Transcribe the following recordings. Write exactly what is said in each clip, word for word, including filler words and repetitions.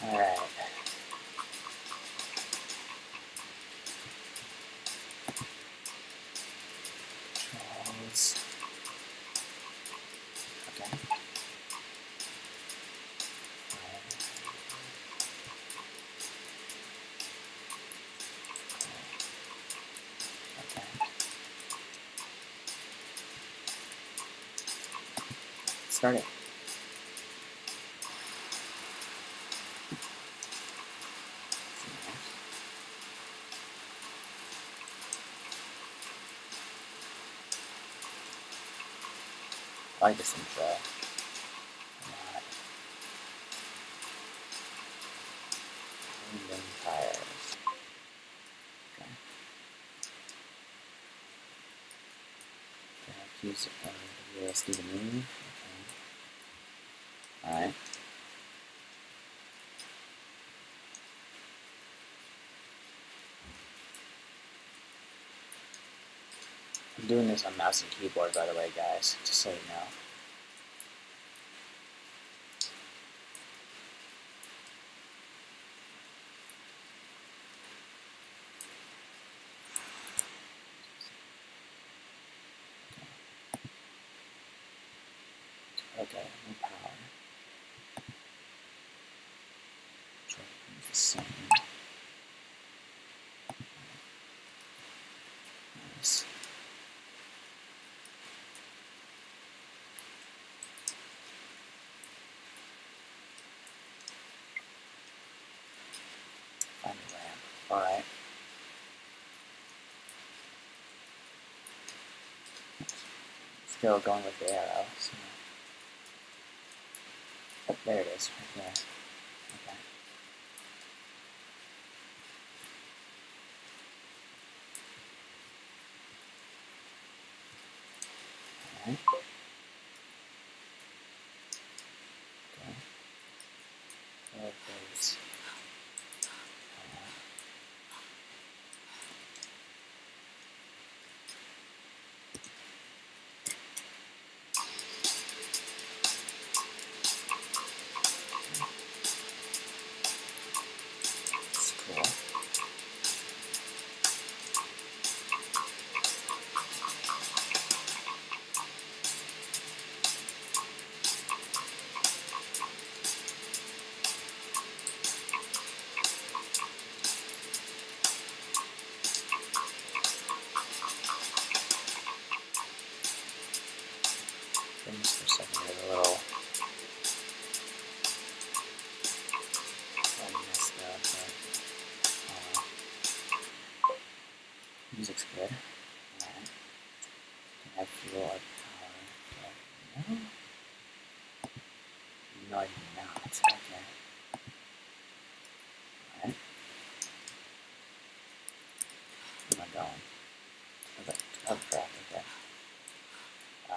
Alright. Controls. Okay. Okay. Start it. I like this intro. Random tires. Okay. Okay, use uh, U S D to move. Okay. Alright. I'm doing this on mouse and keyboard, by the way, guys, just so you know. Okay, no power. Control is the same. Nice. Find the ramp. Alright. Still going with the arrow. So. Oh, there it is, right there. Okay. Alright. Okay. There it goes. That's cool. Things for a second here, a little I messed up, but uh, music's good. Alright. Can I feel our power? No? No, I do not. Okay. Alright. Where am I going? Okay. Oh, crap. Okay. Um,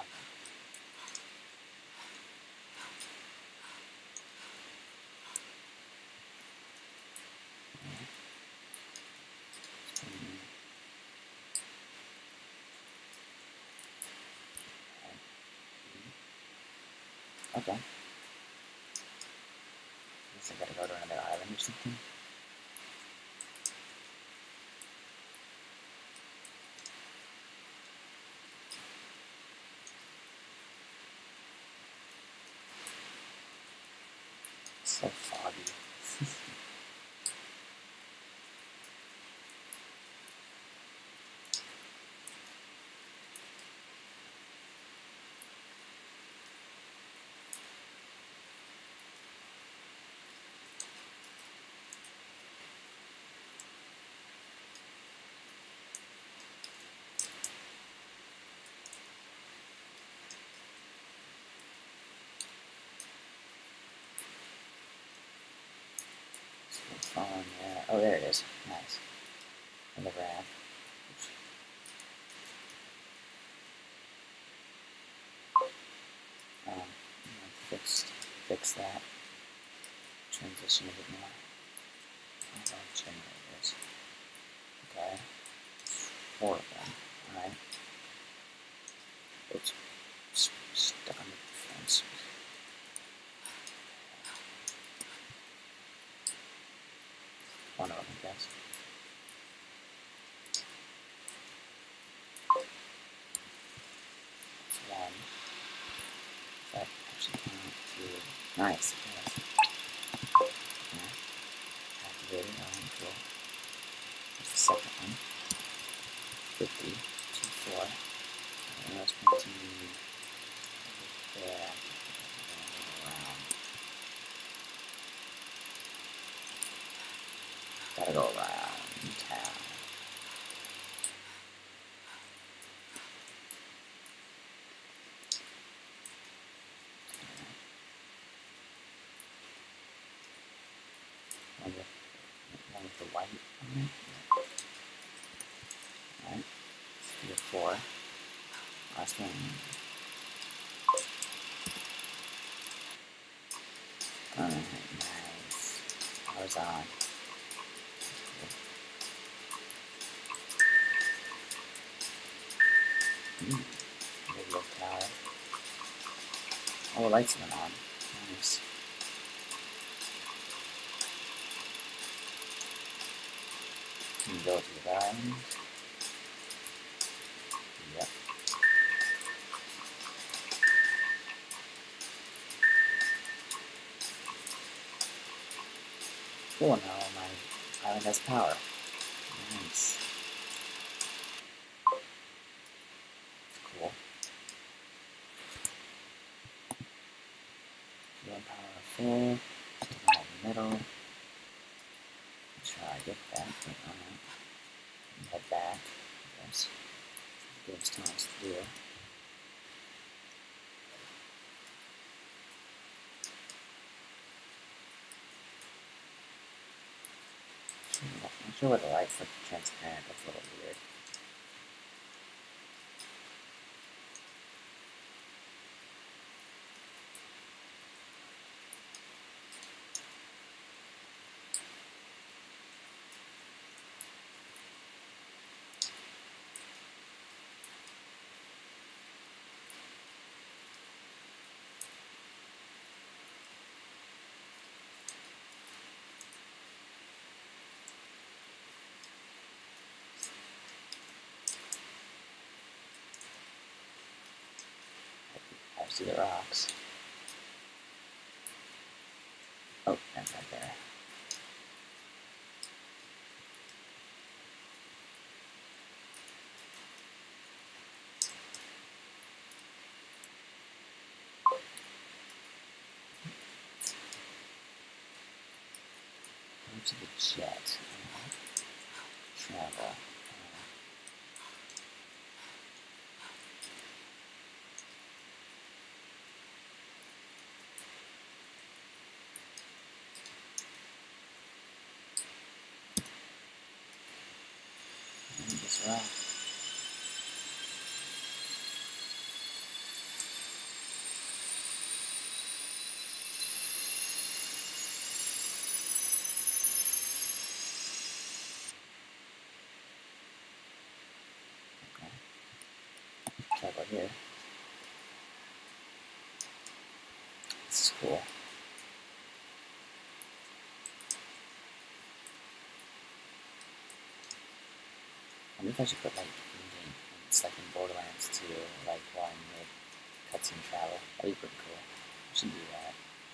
Okay. I guess I gotta go to another island or something. It's so foggy. Following there. Oh, there it is. Nice. And the ramp. Oops. Um, I'm gonna fix, fix that. Transition a bit more. Oh, generators. Okay. Four of them. Alright. Oops. Stuck on the fence. Nice. Yes. Yeah. Activated. Alright, cool. There's the second one. fifty. two, four. And let's continue there. Around. Gotta go around town. One with, one with the white on it. Alright. Three or four. Last one. Alright, nice. Power's on. Mm. Radio tower. All the lights went on. Nice. You can go to the garden. Yep. Cool, now my island has power. Nice. Cool. Fuel power full. Stick it in the middle. Try to get that, but alright. Head back. Yes. Give us time to do it. I'm sure where the lights look transparent, that's a little weird. I see the rocks. Oh, that's right there. Go to the jet. Travel. And this rock. Okay. Travel here. This is cool. I wonder if I should put like in-game, it's like in Borderlands two, like while I'm mid cutscene travel. That'd be pretty cool. I should do that.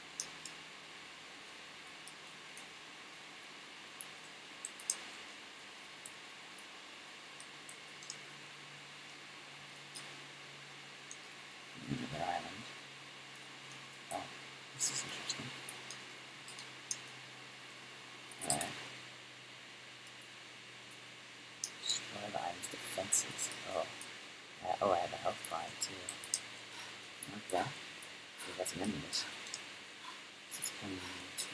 Another island. Oh, this is interesting. Alright. Destroy the island's defenses. Oh. Uh, oh, I have a health bar too. Okay. So we got some enemies. six point two.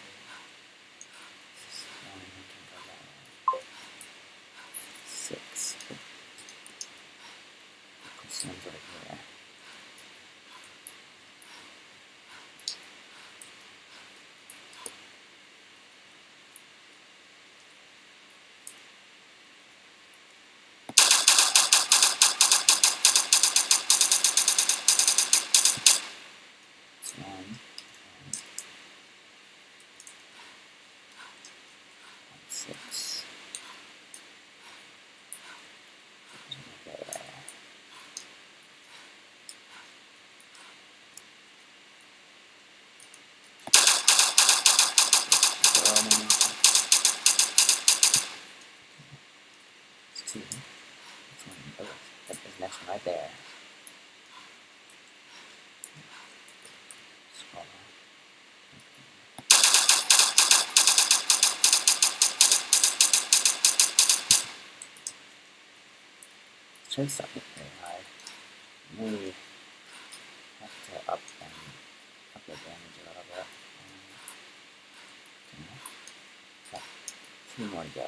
Six. This one's over here. One. right there. Scroll on. Should something very hard. Maybe have to up and up the damage a little bit. Um, okay. Two more to go.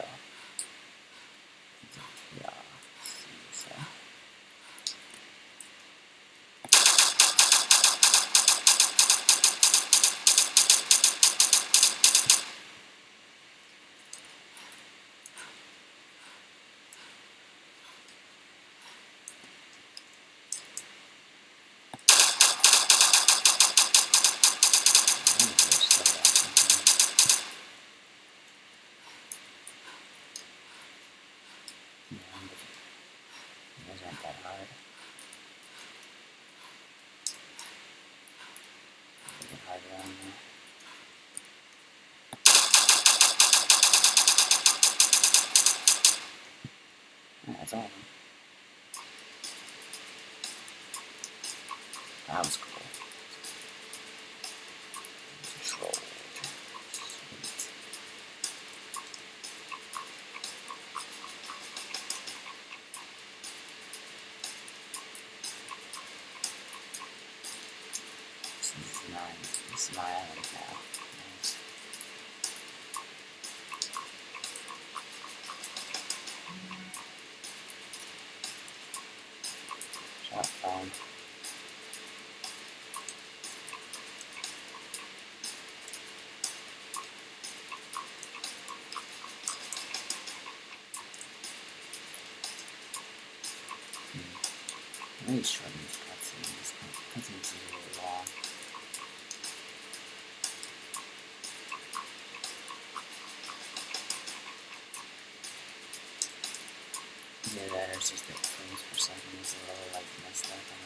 Yeah. So. Those aren't that hard. A bit hard around there. Oh, that's all of them. That was cool. Control. Sweet. This is mine. This is my island now. Nice. Shot found. I'm really shorten these cutscenes. These cutscenes are really long. Either that or it's just that frames per second is a little like messed up. I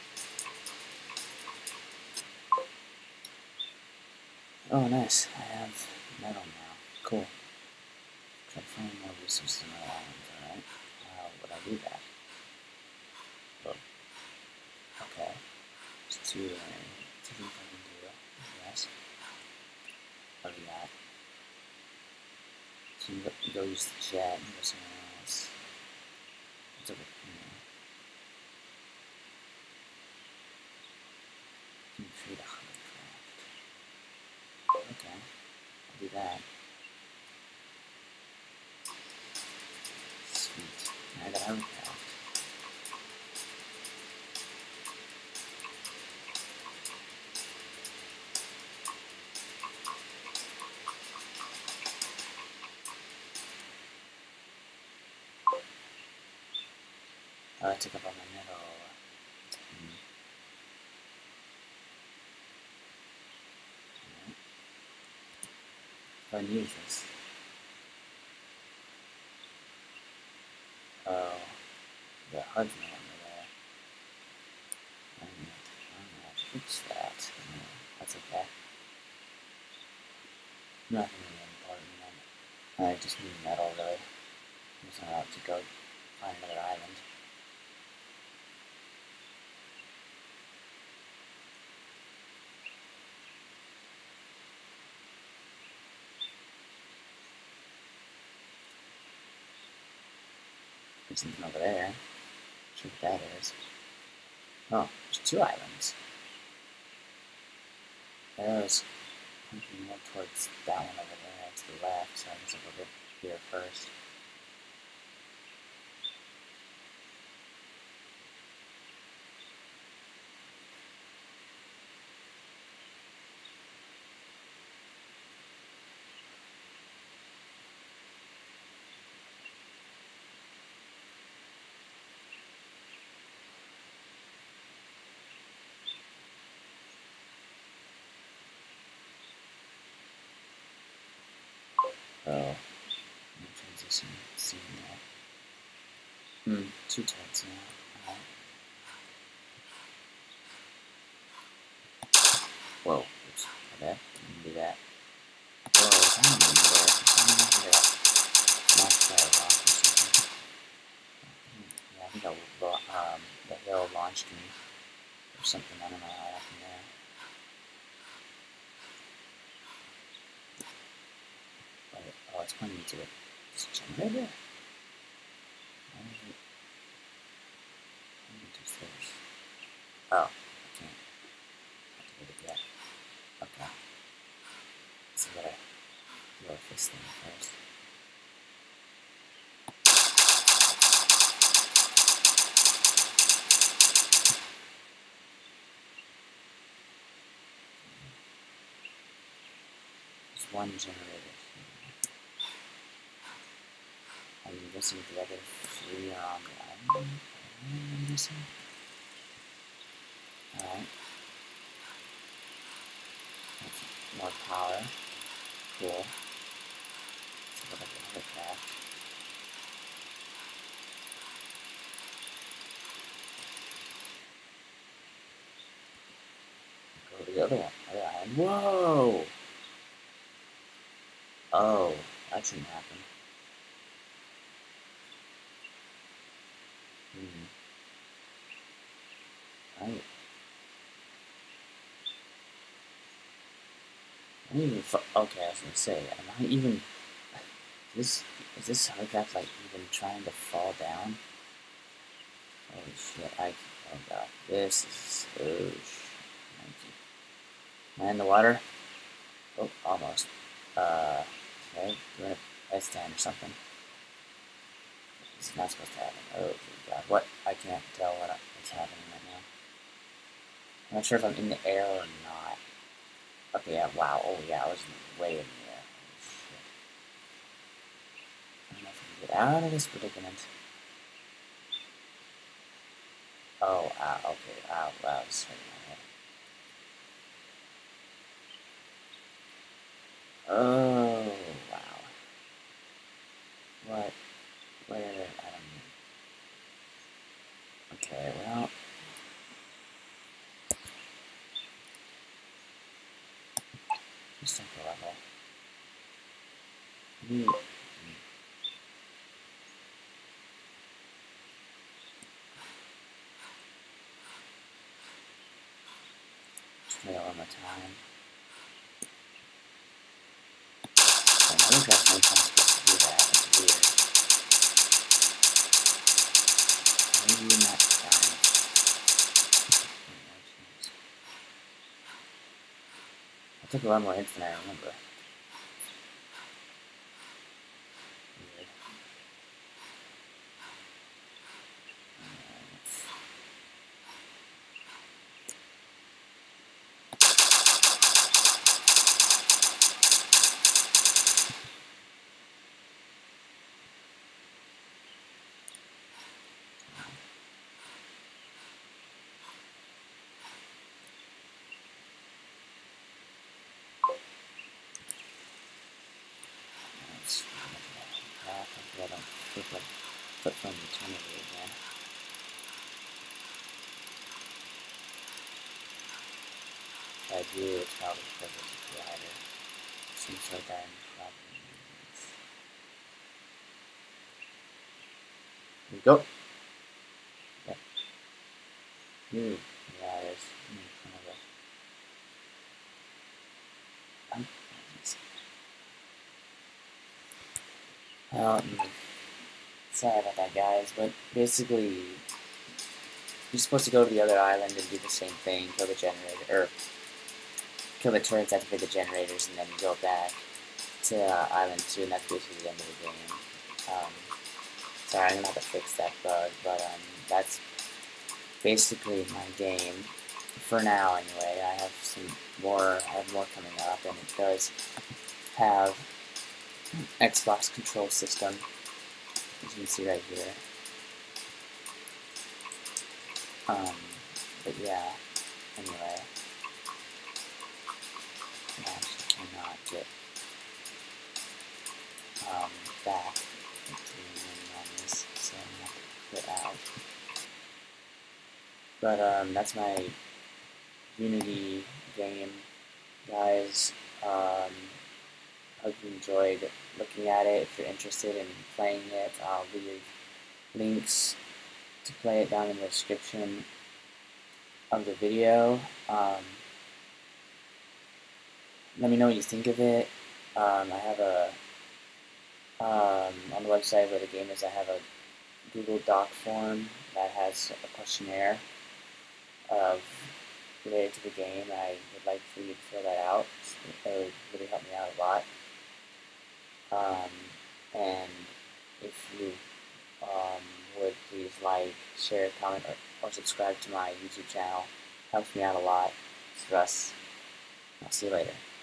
don't know. Oh, nice. I have metal now. Cool. Try to find more resources in my islands, alright? How would I do that? Well, okay. There's two, uh, two things I can do. Yes. What do we got? So you go, you go use the jet and go somewhere else. What's over here? You can create a hovercraft. Okay. I'll do that. Sweet. Now I got hovercraft. Oh, I took up all my metal. Hmm. Right. Go ahead and use this. Oh, the H U D no longer there. I'm gonna have to fix that. No, that's okay. Nothing really important then. I just need metal really. I'm just gonna have to go find another island. There's something over there. Not sure what that is. Oh, there's two islands. Arrow's pointing more towards that one over there, to the left, so I guess I'll go here first. Oh, no transition scene there. Hmm, two turrets now. Alright. Whoa, oops, okay, didn't do that. Whoa, I don't remember where. I don't remember that. Knocked by a rock or something. Yeah, I think I'll um, the screen or something. I don't know how happened there. But, oh, it's pointing me to it. This generator? Why is it? Why is it oh, I can't activate it yet. Okay. So I gotta deal with this thing first. There's one generator. I'm guessing the other three are on the island. I'm guessing. Alright. More power. Cool. So what I can hit that. Go to the other one. Other island. Whoa! Oh, that shouldn't happen. Hmm. Right. I didn't even. Okay, I was gonna say, am I even? This is this Hardcraft like even trying to fall down? Holy shit! I oh god, this is oh shit. Am I in the water? Oh, almost. Uh, okay, doing a S ten or something. It's not supposed to happen. Oh god, what? I can't tell what what's happening right now. I'm not sure if I'm in the air or not. Okay, yeah, wow. Oh yeah, I was way in the air. Holy shit. I don't know if I can get out of this predicament. Oh, ah, okay. Ah, wow, it's hurting my head. Oh, wow. What? Where? I don't know. Okay, well. Just take a level. Hmm. Just play it one more time. I know that's no time supposed to do that. It's weird. Maybe you're not dying. I took a lot more hits than I remember. Weird. Let's back. Hopefully I don't flip, like, flip from eternity again. If I do, it's probably because it's a glider. Seems like I'm probably. Here we go. Yep. Ooh, yeah, there's kind of a. Um, um, sorry about that, guys, but basically, you're supposed to go to the other island and do the same thing, kill the generator, or kill the turrets, activate the generators, and then go back to uh, Island two, and that's basically the end of the game. Um, sorry, I'm gonna have to fix that bug, but um, that's basically my game. For now, anyway. I have some more, I have more coming up, and it does have Xbox control system, as you can see right here. Um, but yeah, anyway. I actually cannot get um, back into the menu on this, so I'm going to quit out. But um, that's my Unity game, guys. Um, hope you enjoyed looking at it. If you're interested in playing it, I'll leave links to play it down in the description. of the video. Um, let me know what you think of it. Um, I have a um, on the website where the game is. I have a Google Doc form that has a questionnaire of related to the game. I would like for you to fill that out. It would really help me out a lot. Um, and if you um, would please like, share, comment, or, or subscribe to my YouTube channel. Helps me out a lot. It's Russ. I'll see you later.